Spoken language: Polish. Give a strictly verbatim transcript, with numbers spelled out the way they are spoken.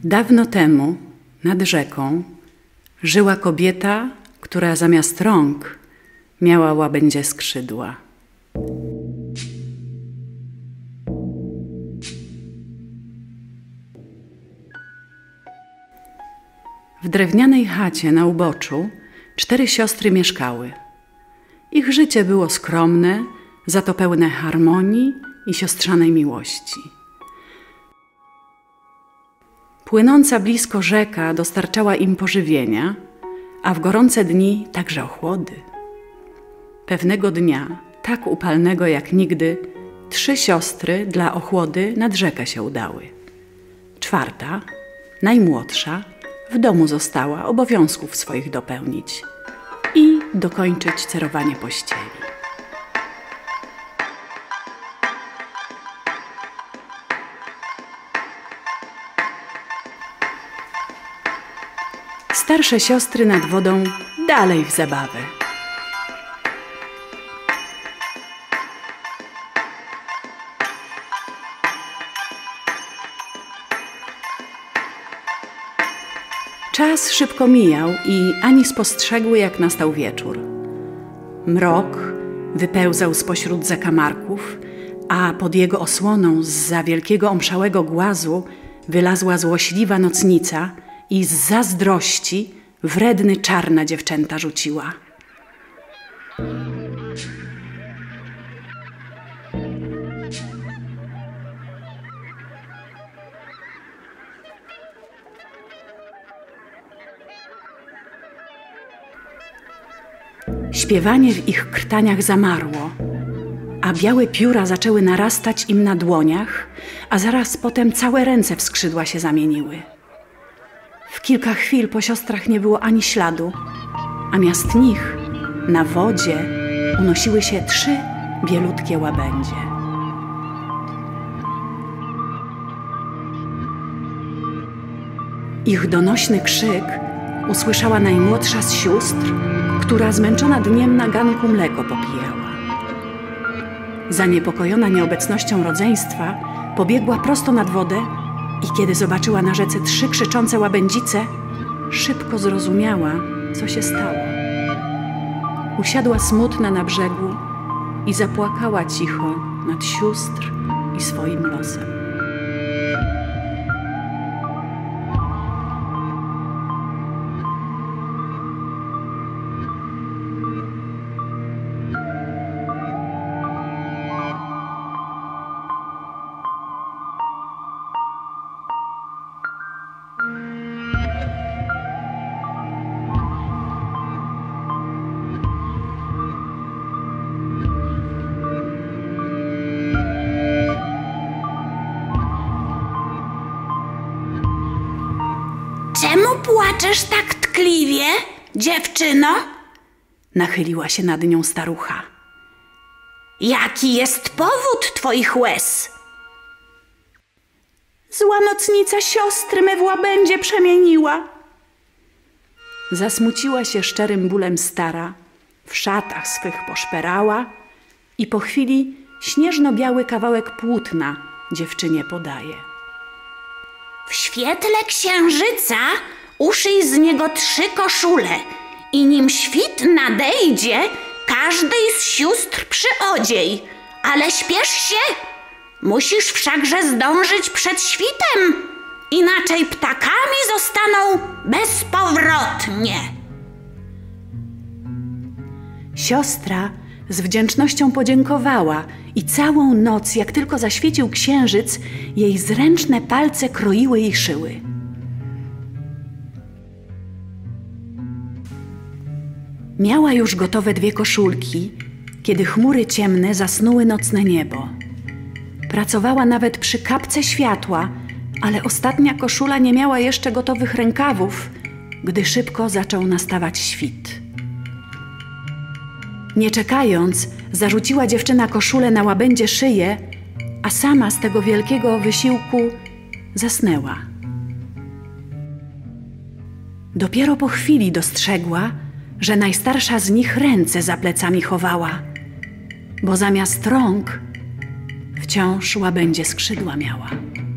Dawno temu nad rzeką żyła kobieta, która zamiast rąk miała łabędzie skrzydła. W drewnianej chacie na uboczu cztery siostry mieszkały. Ich życie było skromne, za to pełne harmonii i siostrzanej miłości. Płynąca blisko rzeka dostarczała im pożywienia, a w gorące dni także ochłody. Pewnego dnia, tak upalnego jak nigdy, trzy siostry dla ochłody nad rzekę się udały. Czwarta, najmłodsza, w domu została obowiązków swoich dopełnić i dokończyć cerowanie pościeli. Starsze siostry nad wodą dalej w zabawę. Czas szybko mijał i ani spostrzegły, jak nastał wieczór. Mrok wypełzał spośród zakamarków, a pod jego osłoną zza wielkiego omszałego głazu wylazła złośliwa nocnica i z zazdrości wredny czar na dziewczęta rzuciła. Śpiewanie w ich krtaniach zamarło, a białe pióra zaczęły narastać im na dłoniach, a zaraz potem całe ręce w skrzydła się zamieniły. W kilka chwil po siostrach nie było ani śladu, a miast nich na wodzie unosiły się trzy bielutkie łabędzie. Ich donośny krzyk usłyszała najmłodsza z sióstr, która zmęczona dniem na ganku mleko popijała. Zaniepokojona nieobecnością rodzeństwa, pobiegła prosto nad wodę i kiedy zobaczyła na rzece trzy krzyczące łabędzice, szybko zrozumiała, co się stało. Usiadła smutna na brzegu i zapłakała cicho nad sióstr i swoim losem. Czemu płaczesz tak tkliwie, dziewczyno? Nachyliła się nad nią starucha. Jaki jest powód twoich łez? Zła nocnica siostry me w łabędzie przemieniła. Zasmuciła się szczerym bólem stara, w szatach swych poszperała i po chwili śnieżno-biały kawałek płótna dziewczynie podaje. W świetle księżyca uszyj z niego trzy koszule i nim świt nadejdzie, każdej z sióstr przyodziej. Ale śpiesz się, musisz wszakże zdążyć przed świtem, inaczej ptakami zostaną bezpowrotnie. Siostra z wdzięcznością podziękowała i całą noc, jak tylko zaświecił księżyc, jej zręczne palce kroiły i szyły. Miała już gotowe dwie koszulki, kiedy chmury ciemne zasnuły nocne niebo. Pracowała nawet przy kapce światła, ale ostatnia koszula nie miała jeszcze gotowych rękawów, gdy szybko zaczął nastawać świt. Nie czekając, zarzuciła dziewczyna koszulę na łabędzie szyję, a sama z tego wielkiego wysiłku zasnęła. Dopiero po chwili dostrzegła, że najstarsza z nich ręce za plecami chowała, bo zamiast rąk wciąż łabędzie skrzydła miała.